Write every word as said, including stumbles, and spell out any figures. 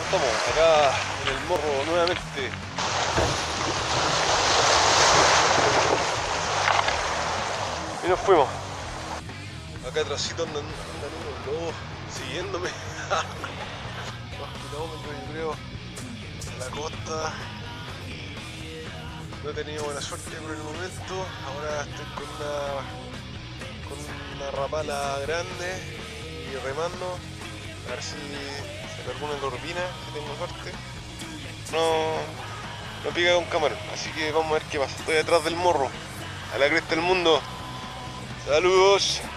estamos acá en el morro nuevamente. Y nos fuimos. Acá atrásito andan, andan unos lobos siguiéndome. Dos kilómetros yo creo. En la costa. No he tenido buena suerte por el momento. Ahora estoy con una, con una rapala grande y remando. A ver si saco alguna turbina, si tengo suerte. No, no pica con camarón, así que vamos a ver qué pasa. Estoy detrás del morro, a la cresta del mundo. Saludos.